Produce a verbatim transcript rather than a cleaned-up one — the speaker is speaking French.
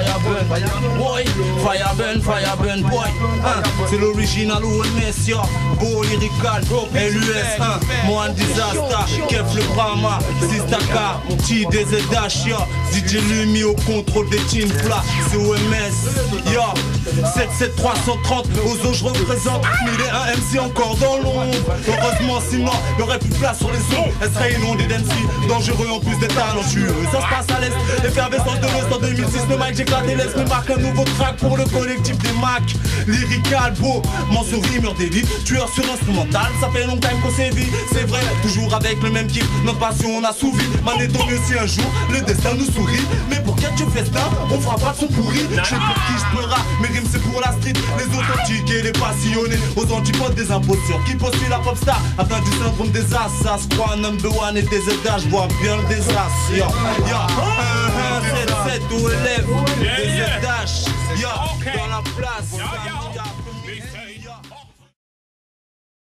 Fireburn, boy, Fireburn, Fireburn, boy. Hein, c'est l'original O M S, yo. Beau lyrical, L U S, hein. Moi un disaster, Kef le Brahma, Sistaka, T D Z H, yo. D J Lumi au contrôle des teams plats, c'est O M S, yo. sept sept trois cent trente, aux eaux je représente mille et un M C encore dans l'ombre. Heureusement sinon, y'aurait plus de place sur les ondes. Elle serait inondée d'M C, dangereux en plus d'être talentueux. Ça se passe à l'Est, effervescence de l'Ouest en deux mille six. Le mic j'éclate et laisse me marque un nouveau track pour le collectif des Macs. Lyrical, beau, mention rimeur d'élite, tueur sur instrumental. Ça fait longtemps qu'on sévit, c'est vrai, toujours avec le même kiff. Notre passion on a souvi, mané tant mieux si un jour le destin nous sourit. Mais pour qu'être tu festin, on fera pas de son pourri. Je sais pour qui je pleura, mes rimes c'est pour la street. Les authentiques et les passionnés, aux antipodes des impostures qui postulent la pop star, atteint du syndrome des assassins. Crois number one et des états, je vois bien le désastre. Yo, yo, un, un, sept, sept, ou élève, des étages, yo, dans la place.